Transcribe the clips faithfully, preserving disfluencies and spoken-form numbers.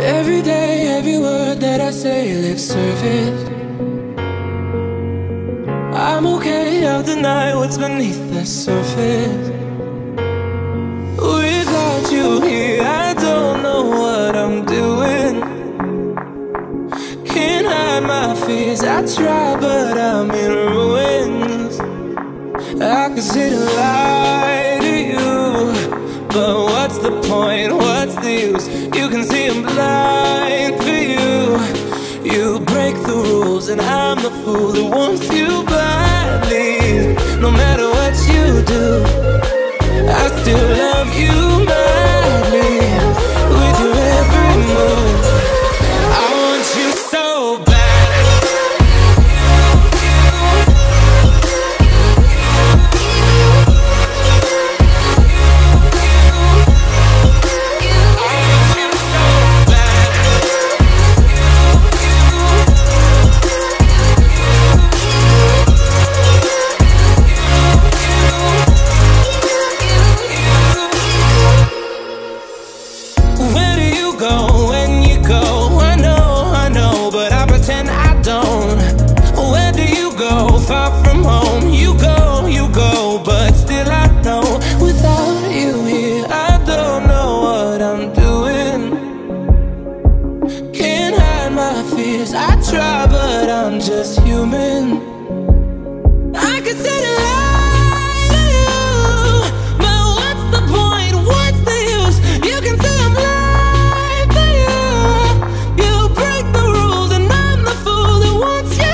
Every day, every word that I say, lip service. I'm okay, I'll deny what's beneath the surface. Without you here, I don't know what I'm doing. Can't hide my fears, I try but I'm in ruins. I could sit and lie to you, but what's the point, what's the use? You can see I'm blind for you. You break the rules and I'm the fool that wants you badly. No matter what you do, I still love you madly. With your every move, I want you so bad. Far from home, you go, you go, but still I know, without you here, I don't know what I'm doing. Can't hide my fears, I try, but I'm just human. I could sit and lie to you, but what's the point, what's the use? You can say I'm lying for you. You break the rules and I'm the fool that wants you.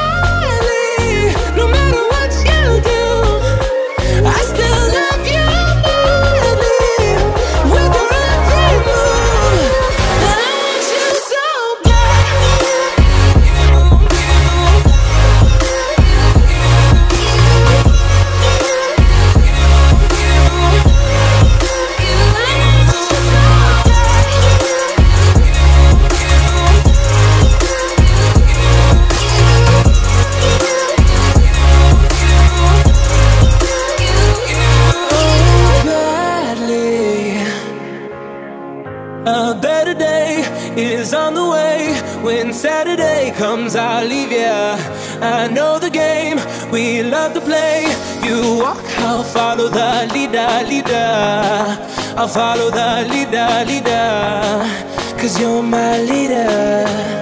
A better day is on the way. When Saturday comes, I'll leave ya. I know the game we love to play. You walk, I'll follow the leader, leader. I'll follow the leader, leader. 'Cause you're my leader.